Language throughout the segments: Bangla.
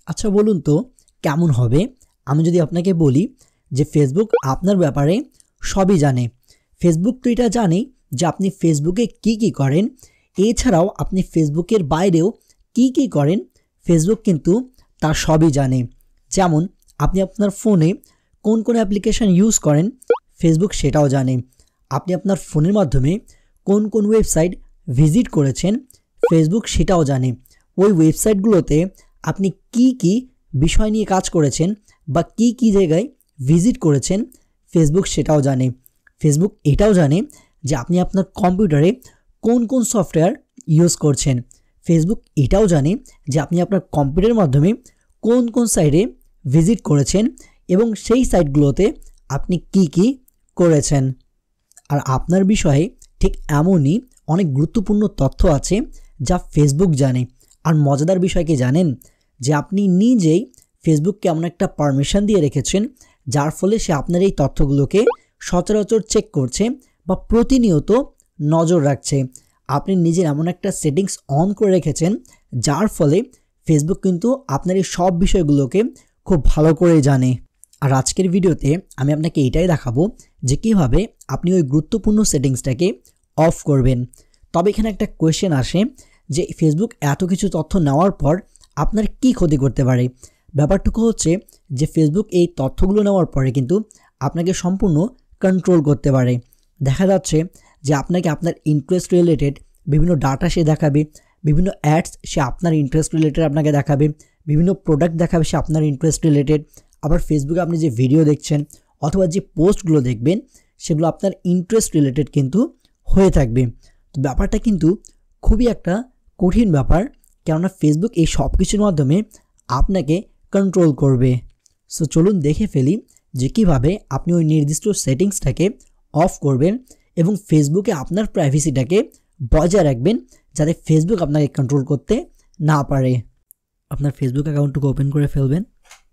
আচ্ছা বলুন তো কেমন হবে আমি যদি আপনাকে বলি যে ফেসবুক আপনার ব্যাপারে সবই জানে। ফেসবুক তো এটা জানে যে আপনি ফেসবুকে কি করেন, এছাড়াও আপনি ফেসবুকের বাইরেও কি করেন ফেসবুক কিন্তু তার সবই জানে। যেমন আপনি আপনার ফোনে কোন অ্যাপ্লিকেশন ইউজ করেন ফেসবুক সেটাও জানে। আপনি আপনার ফোনের মাধ্যমে কোন ওয়েবসাইট ভিজিট করেছেন ফেসবুক সেটাও জানে। ওই ওয়েবসাইটগুলোতে আপনি কি বিষয় নিয়ে কাজ করেছেন বা কি জায়গায় ভিজিট করেছেন ফেসবুক সেটাও জানে। ফেসবুক এটাও জানে যে আপনি আপনার কম্পিউটারে কোন সফটওয়্যার ইউজ করছেন। ফেসবুক এটাও জানে যে আপনি আপনার কম্পিউটারের মাধ্যমে কোন সাইটে ভিজিট করেছেন এবং সেই সাইটগুলোতে আপনি কি করেছেন। আর আপনার বিষয়ে ঠিক এমনই অনেক গুরুত্বপূর্ণ তথ্য আছে যা ফেসবুক জানে। আর মজাদার বিষয় কি জানেন, যে আপনি নিজেই ফেসবুককে এমন একটা পারমিশন দিয়ে রেখেছেন যার ফলে সে আপনার এই তথ্যগুলোকে সচরাচর চেক করছে বা প্রতিনিয়ত নজর রাখছে। আপনি নিজের এমন একটা সেটিংস অন করে রেখেছেন যার ফলে ফেসবুক কিন্তু আপনার এই সব বিষয়গুলোকে খুব ভালো করে জানে। আর আজকের ভিডিওতে আমি আপনাকে এটাই দেখাবো যে কীভাবে আপনি ওই গুরুত্বপূর্ণ সেটিংসটাকে অফ করবেন। তবে এখানে একটা কোয়েশ্চেন আসে যে ফেসবুক এত কিছু তথ্য নেওয়ার পর আপনার কি ক্ষতি করতে পারে। ব্যাপারটুকু হচ্ছে যে ফেসবুক এই তথ্যগুলো নেওয়ার পরে কিন্তু আপনাকে সম্পূর্ণ কন্ট্রোল করতে পারে। দেখা যাচ্ছে যে আপনাকে আপনার ইন্টারেস্ট রিলেটেড বিভিন্ন ডাটা সে দেখাবে, বিভিন্ন অ্যাডস সে আপনার ইন্টারেস্ট রিলেটেড আপনাকে দেখাবে, বিভিন্ন প্রোডাক্ট দেখাবে সে আপনার ইন্টারেস্ট রিলেটেড। আবার ফেসবুকে আপনি যে ভিডিও দেখছেন অথবা যে পোস্টগুলো দেখবেন সেগুলো আপনার ইন্টারেস্ট রিলেটেড কিন্তু হয়ে থাকবে। তো ব্যাপারটা কিন্তু খুবই একটা কঠিন ব্যাপার, কেননা ফেসবুক এই সব কিছুর মাধ্যমে আপনাকে কন্ট্রোল করবে। সো চলুন দেখে ফেলি যে কীভাবে আপনি ওই নির্দিষ্ট সেটিংসটাকে অফ করবেন এবং ফেসবুকে আপনার প্রাইভেসিটাকে বজায় রাখবেন যাতে ফেসবুক আপনাকে কন্ট্রোল করতে না পারে। আপনার ফেসবুক অ্যাকাউন্টটুকু ওপেন করে ফেলবেন,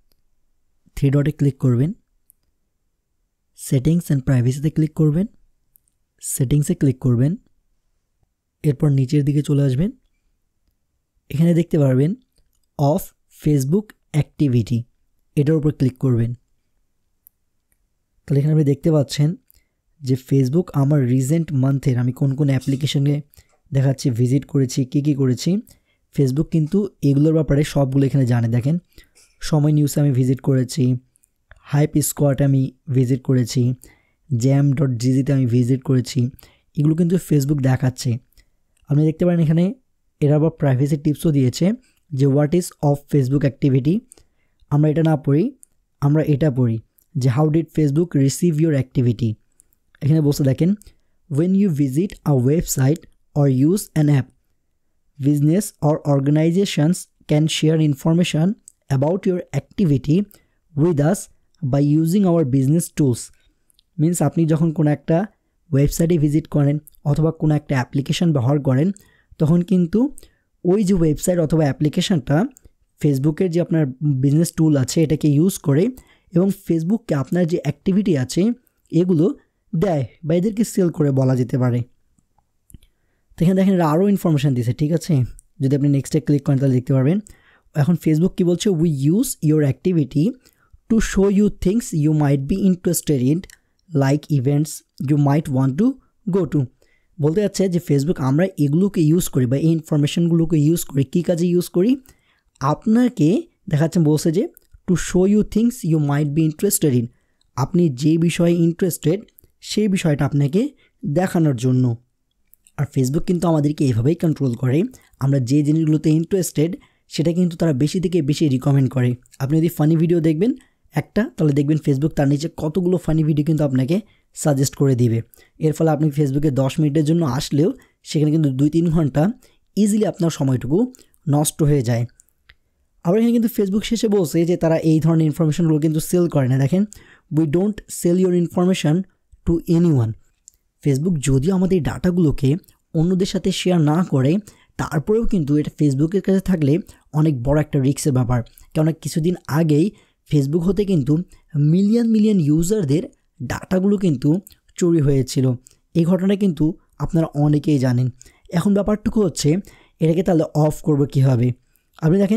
3 ডটে ক্লিক করবেন, সেটিংস অ্যান্ড প্রাইভেসিতে ক্লিক করবেন, সেটিংসে ক্লিক করবেন, এরপর নিচের দিকে চলে আসবেন। এখানে দেখতে পারবেন অফ ফেসবুক অ্যাক্টিভিটি, এটার উপর ক্লিক করবেন। তাহলে এখানে আপনি দেখতে পাচ্ছেন যে ফেসবুক আমার রিসেন্ট মান্থের আমি কোন অ্যাপ্লিকেশনে দেখাচ্ছি ভিজিট করেছি, কি করেছি। ফেসবুক কিন্তু এগুলোর ব্যাপারে সবগুলো এখানে জানে। দেখেন সময় নিউজে আমি ভিজিট করেছি, হাইপ স্কোয়াডে আমি ভিজিট করেছি, jam.gg-তে আমি ভিজিট করেছি, এগুলো কিন্তু ফেসবুক দেখাচ্ছে। আপনি দেখতে পারেন এখানে এরা আবার প্রাইভেসি টিপসও দিয়েছে যে what is off Facebook activity. আমরা এটা না পড়ি, আমরা এটা পড়ি যে how did Facebook receive your activity. এখানে বসে দেখেন when you visit a website or use an app, business or organizations can share information about your activity with us by using our business tools. Means আপনি যখন কোনো একটা ওয়েবসাইটে ভিজিট করেন অথবা কোনো একটা অ্যাপ্লিকেশন ব্যবহার করেন তখন কিন্তু ওই যে ওয়েবসাইট অথবা অ্যাপ্লিকেশনটা ফেসবুকের যে আপনার বিজনেস টুল আছে এটাকে ইউজ করে এবং ফেসবুককে আপনার যে অ্যাক্টিভিটি আছে এগুলো দেয় বা এদেরকে সেল করে বলা যেতে পারে। তো এখানে দেখেন আরও ইনফরমেশান দিয়েছে, ঠিক আছে। যদি আপনি নেক্সটে ক্লিক করেন তাহলে দেখতে পারবেন এখন ফেসবুক কী বলছে, we use your activity to show you things you might be interested in like events you might want to go to. বলতে যাচ্ছে যে ফেসবুক আমরা এগুলোকে ইউজ করি বা এই ইনফরমেশানগুলোকে ইউজ করি, কী কাজে ইউজ করি, আপনাকে দেখাচ্ছে বলছে যে to show you things you might be interested in, আপনি যে বিষয়ে ইন্টারেস্টেড সেই বিষয়টা আপনাকে দেখানোর জন্য। আর ফেসবুক কিন্তু আমাদেরকে এইভাবেই কন্ট্রোল করে, আমরা যে জিনিসগুলোতে ইন্টারেস্টেড সেটা কিন্তু তারা বেশি থেকে বেশি রিকমেন্ড করে। আপনি যদি ফানি ভিডিও দেখবেন একটা, তাহলে দেখবেন ফেসবুক তার নিচে কতগুলো ফানি ভিডিও কিন্তু আপনাকে সাজেস্ট করে দিবে। এর ফলে আপনি ফেসবুকে 10 মিনিটের জন্য আসলেও সেখানে কিন্তু 2-3 ঘন্টা ইজিলি আপনার সময়টুকু নষ্ট হয়ে যায়। আবার এখানে কিন্তু ফেসবুক শেষে বলছে যে তারা এই ধরনের ইনফরমেশনগুলো কিন্তু সেল করে না। দেখেন we don't sell your information to anyone. Facebook যদিও আমাদের এই ডাটাগুলোকে অন্যদের সাথে শেয়ার না করে তারপরেও কিন্তু এটা ফেসবুকের কাছে থাকলে অনেক বড় একটা রিস্কের ব্যাপার। কেননা কিছুদিন আগেই ফেসবুক হতে কিন্তু মিলিয়ন ইউজারদের ডাটাগুলো কিন্তু চুরি হয়েছিল। এই ঘটনা কিন্তু আপনারা অনেকেই জানেন। এখন ব্যাপারটুকু হচ্ছে এটাকে তাহলে অফ করবো কীভাবে। আপনি দেখেন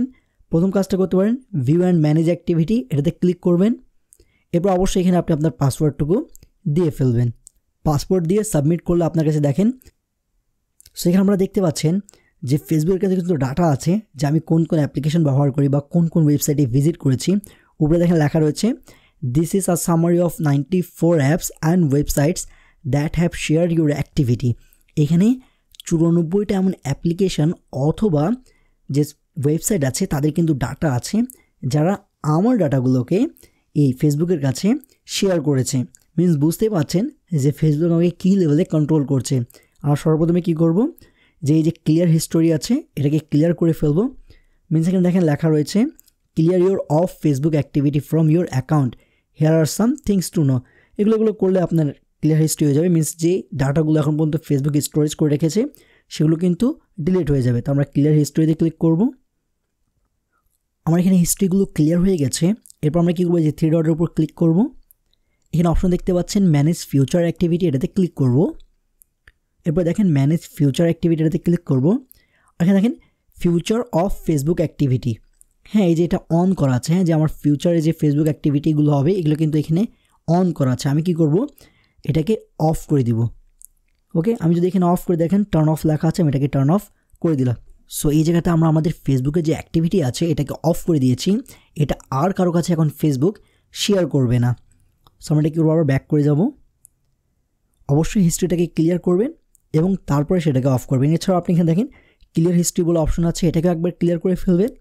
প্রথম কাজটা করতে পারেন ভিউ অ্যান্ড ম্যানেজ অ্যাক্টিভিটি, এটাতে ক্লিক করবেন। এরপর অবশ্যই এখানে আপনি আপনার পাসওয়ার্ডটুকু দিয়ে ফেলবেন। পাসওয়ার্ড দিয়ে সাবমিট করলে আপনার কাছে দেখেন সেখানে আমরা দেখতে পাচ্ছেন যে ফেসবুকের কাছে কিন্তু ডাটা আছে যে আমি কোন কোন অ্যাপ্লিকেশন ব্যবহার করি বা কোন কোন ওয়েবসাইটে ভিজিট করেছি। উপরে দেখেন লেখা রয়েছে this is a summary of 94 apps and websites that have share your activity. এখানে 94টা এমন অ্যাপ্লিকেশন অথবা যে ওয়েবসাইট আছে তাদের কিন্তু ডাটা আছে যারা আমার ডাটাগুলোকে এই ফেসবুকের কাছে শেয়ার করেছে। মিনস বুঝতেই পারছেন যে ফেসবুক আমাকে কী লেভেলে কন্ট্রোল করছে। আমরা সর্বপ্রথমে কী করব, যে এই যে ক্লিয়ার হিস্টোরি আছে এটাকে ক্লিয়ার করে ফেলবো। মিনস এখানে দেখেন লেখা রয়েছে clear your off Facebook activity from your account, here are some things to know. এগুলো করলে আপনার ক্লিয়ার হিস্ট্রি হয়ে যাবে। মিনস যে ডাটাগুলো এখন পর্যন্ত ফেসবুক স্টোরেজ করে রেখেছে সেগুলো কিন্তু ডিলিট হয়ে যাবে। তো আমরা ক্লিয়ার হিস্ট্রিতে ক্লিক করব। আমার এখানে হিস্ট্রিগুলো ক্লিয়ার হয়ে গেছে। এরপর আমরা কী করবো, যে 3 ডটের উপর ক্লিক করব। এখানে অপশন দেখতে পাচ্ছেন ম্যানেজ ফিউচার অ্যাক্টিভিটি, এটাতে ক্লিক করব। এরপর দেখেন ম্যানেজ ফিউচার অ্যাক্টিভিটি, এটাতে ক্লিক করব। এখানে দেখেন ফিউচার অফ ফেসবুক অ্যাক্টিভিটি, হ্যাঁ এই যে এটা অন করা আছে, হ্যাঁ যে আমার ফিউচারে যে ফেসবুক অ্যাক্টিভিটিগুলো হবে এগুলো কিন্তু এখানে অন করা আছে। আমি কি করব, এটাকে অফ করে দিব। ওকে, আমি যদি এখানে অফ করে দেখেন টার্ন অফ লেখা আছে, আমি এটাকে টার্ন অফ করে দিলাম। সো এই জায়গাতে আমরা আমাদের ফেসবুকে যে অ্যাক্টিভিটি আছে এটাকে অফ করে দিয়েছি। এটা আর কারো কাছে এখন ফেসবুক শেয়ার করবে না। সো আমরা এটা কি করবো, আবার ব্যাক করে যাব। অবশ্যই হিস্ট্রিটাকে ক্লিয়ার করবেন এবং তারপরে সেটাকে অফ করবেন। এছাড়াও আপনি এখানে দেখেন ক্লিয়ার হিস্ট্রি বলে অপশন আছে, এটাকে একবার ক্লিয়ার করে ফেলবেন।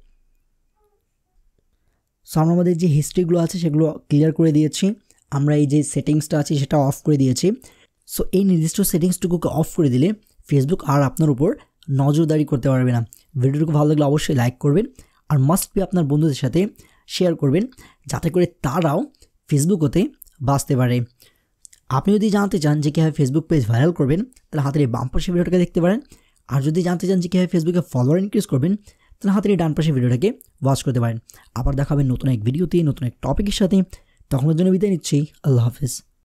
সো আমরা আমাদের যে হিস্ট্রিগুলো আছে সেগুলো ক্লিয়ার করে দিয়েছি। আমরা এই যে সেটিংসটা আছে সেটা অফ করে দিয়েছি। সো এই নির্দিষ্ট সেটিংসটুকুকে অফ করে দিলে ফেসবুক আর আপনার উপর নজরদারি করতে পারবে না। ভিডিওটুকু ভালো লাগলে অবশ্যই লাইক করবেন আর মাস্ট বি আপনার বন্ধুদের সাথে শেয়ার করবেন যাতে করে তারাও ফেসবুক হতে বাঁচতে পারে। আপনি যদি জানতে চান যে কীভাবে ফেসবুক পেজ ভাইরাল করবেন তাহলে হাতের এই বাম পাশে ভিডিওটাকে দেখতে পারেন। আর যদি জানতে চান যে কীভাবে ফেসবুকে ফলোয়ার ইনক্রিজ করবেন তাহলে হাতের এই ডান পাশে ভিডিওটাকে ওয়াচ করতে পারেন। আবার দেখাবেন নতুন এক ভিডিওতে নতুন এক টপিকের সাথে। তখনের জন্য বিদায় নিচ্ছি। আল্লাহ হাফেজ।